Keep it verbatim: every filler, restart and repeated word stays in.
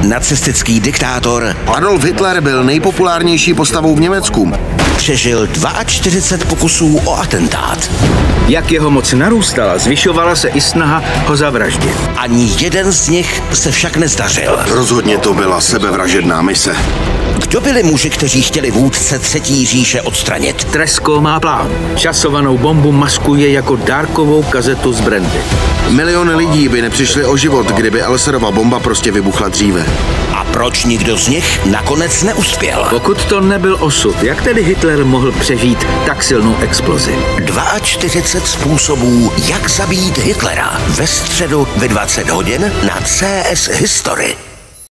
nacistický diktátor Adolf Hitler byl nejpopulárnější postavou v Německu. přežil čtyřicet dva pokusů o atentát. Jak jeho moc narůstala, zvyšovala se i snaha ho zavraždit. Ani jeden z nich se však nezdařil. Rozhodně to byla sebevražedná mise. Kdo byli muži, kteří chtěli vůdce Třetí říše odstranit? Tresko má plán. Časovanou bombu maskuje jako dárkovou kazetu z brandy. Miliony lidí by nepřišli o život, kdyby Elserova bomba prostě vybuchla dříve. A proč nikdo z nich nakonec neuspěl? Pokud to nebyl osud, jak tedy Hitler mohl přežít tak silnou explozi? čtyřicet dva způsobů, jak zabít Hitlera. Ve středu ve dvacet hodin na C S History.